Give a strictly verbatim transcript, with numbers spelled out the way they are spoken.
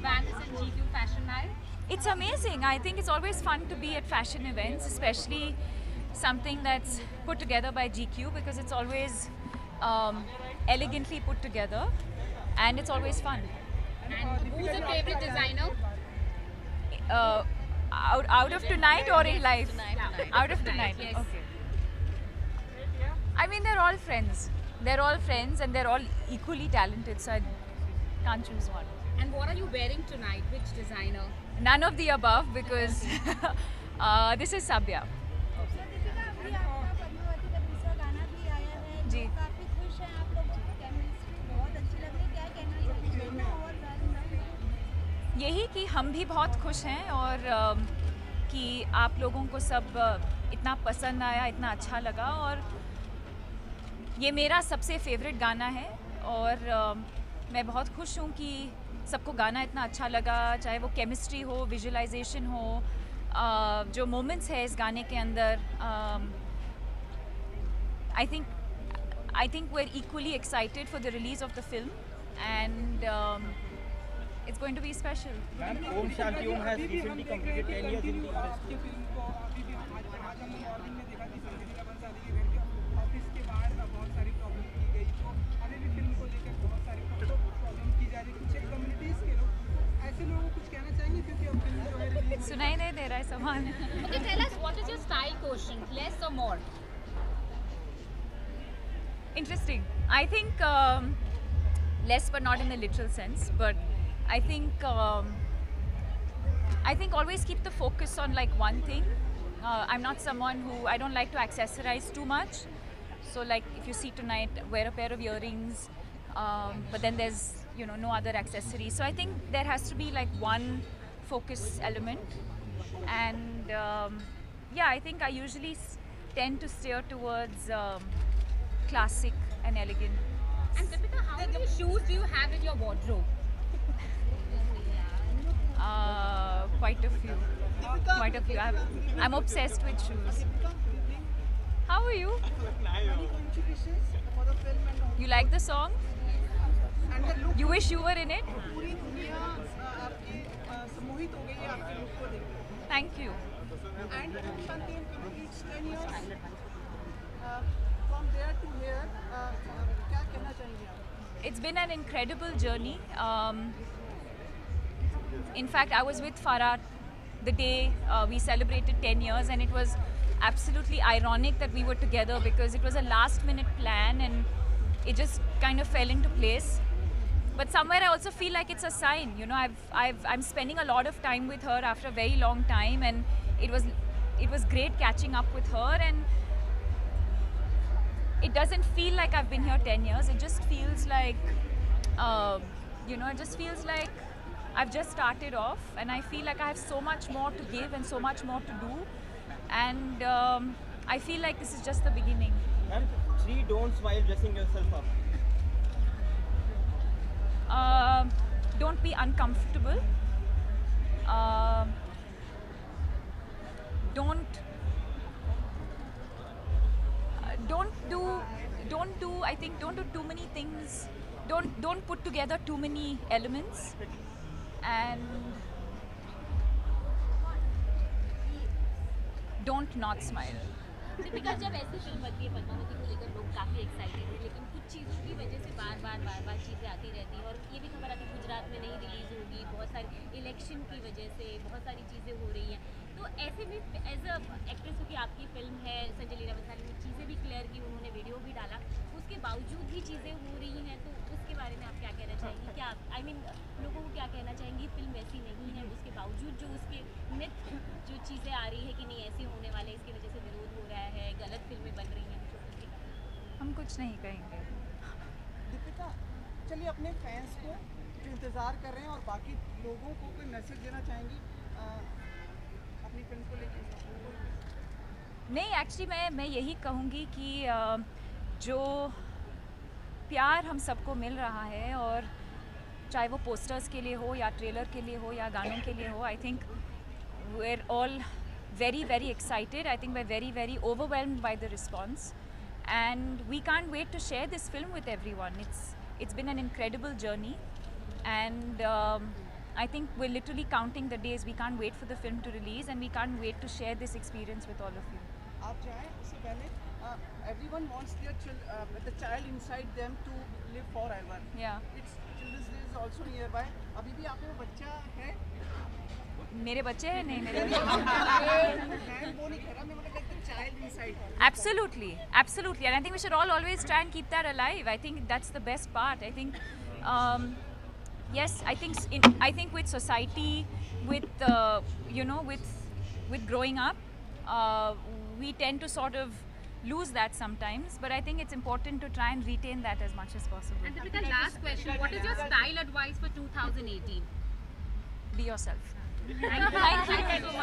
Vans and G Q Fashion Night? It's amazing. I think it's always fun to be at fashion events, especially something that's put together by G Q, because it's always um, elegantly put together and it's always fun. And who's your favorite designer? Uh, out, out of tonight or in life? Tonight, tonight. Out of tonight. Yes. Okay. I mean, they're all friends. They're all friends and they're all equally talented, so I can't choose one. And what are you wearing tonight? Which designer? None of the above, because uh, this is Sabya. अभी आपका पद्मावती का दूसरा गाना भी आया है जी। तो काफी खुश हैं आप लोगों की केमिस्ट्री बहुत अच्छी लग रही है क्या कहना चाहिए और ज्यादा यही कि हम भी बहुत खुश हैं और अम, कि आप लोगों को सब अ, इतना पसंद आया, इतना अच्छा लगा। और ये मेरा सबसे फेवरेट गाना है और अम, मैं बहुत खुश हूँ कि सबको गाना इतना अच्छा लगा, चाहे वो केमिस्ट्री हो, विजुअलाइजेशन हो, अ, जो मोमेंट्स है इस गाने के अंदर। I think I think we are equally excited for the release of the film and it's going to be special. Ma'am, Om Shanti Om has recently completed ten years in the industry. सुनाई नहीं दे रहा है सामान। Okay, tell us what is your style quotient? Less or more? Interesting. I think um, less, but not in the literal sense. But I think um, I think always keep the focus on like one thing. Uh, I'm not someone who I don't like to accessorize too much. So like if you see tonight, wear a pair of earrings, um, but then there's you know no other accessory. So I think there has to be like one focus element, and um, yeah, I think I usually s- tend to steer towards um, classic and elegant. And Deepika, how many shoes do you have in your wardrobe? Uh, quite a few. Quite a few. I'm, I'm obsessed with shoes. How are you? You like the song? You wish you were in it? Thank you. It's been an incredible journey. Um, in fact, I was with Farah the day uh, we celebrated ten years, and it was absolutely ironic that we were together because it was a last minute plan and it just kind of fell into place. But somewhere I also feel like it's a sign, you know, I've, I've, I'm spending a lot of time with her after a very long time, and it was, it was great catching up with her, and it doesn't feel like I've been here ten years, it just feels like, uh, you know, it just feels like I've just started off, and I feel like I have so much more to give and so much more to do, and um, I feel like this is just the beginning. Ma'am, three don'ts while dressing yourself up. Um don't be uncomfortable. Um don't uh, don't do don't do I think don't do too many things. Don't don't put together too many elements, and don't not smile. Deepika, जब ऐसी film बनती है पद्मावती को लेकर लोग काफ़ी excited हैं, लेकिन कुछ चीज़ों की वजह से बार बार बार बार चीज़ें आती रहती हैं और ये भी खबर आती है गुजरात में नहीं रिलीज़ होगी, बहुत सारी इलेक्शन की वजह से बहुत सारी चीज़ें हो रही हैं। तो ऐसे में एज अ एक्ट्रेस हो कि आपकी फिल्म है, संजय लीला बंसाली ने चीज़ें भी क्लियर की, उन्होंने वीडियो भी डाला, उसके बावजूद भी चीज़ें हो रही हैं, तो उसके बारे में आप क्या कहना चाहेंगी? क्या आई मीन लोगों को क्या कहना चाहेंगी? फिल्म वैसी नहीं है, उसके बावजूद जो उसके मिथ जो चीज़ें आ रही है कि नहीं ऐसे होने वाले, इसकी वजह से विरोध हो रहा है, गलत फिल्में बन रही हैं, कुछ उसके बारे में? हम कुछ नहीं कहेंगे। दीपिका, चलिए अपने फैंस को जो इंतज़ार कर रहे हैं और बाकी लोगों को कोई मैसेज देना चाहेंगी आ, अपनी फिल्म को लेकर? नहीं, एक्चुअली मैं मैं यही कहूँगी कि अ, जो प्यार हम सबको मिल रहा है, और चाहे वो पोस्टर्स के लिए हो या ट्रेलर के लिए हो या गानों के लिए हो, I think we are all very very excited. I think we're very very overwhelmed by the response, and we can't wait to share this film with everyone. It's it's been an incredible journey, and um, I think we're literally counting the days. We can't wait for the film to release, and we can't wait to share this experience with all of you. आप जाएं उससे पहले everyone wants their chil uh, the child inside them to live forever. Yeah. It's Children's Day is also nearby. अभी भी आप में बच्चा है? मेरे बच्चे हैं नहीं मेरे मैं वो नहीं कह रहा, मैं मतलब like the child inside. Absolutely, absolutely, and I think we should all always try and keep that alive. I think that's the best part. I think, um, yes, I think s- in, I think with society, with uh, you know, with with growing up, uh, we tend to sort of lose that sometimes. But I think it's important to try and retain that as much as possible. And Deepika, last question. What is your style advice for two thousand eighteen? Be yourself. Thank you. Thank you.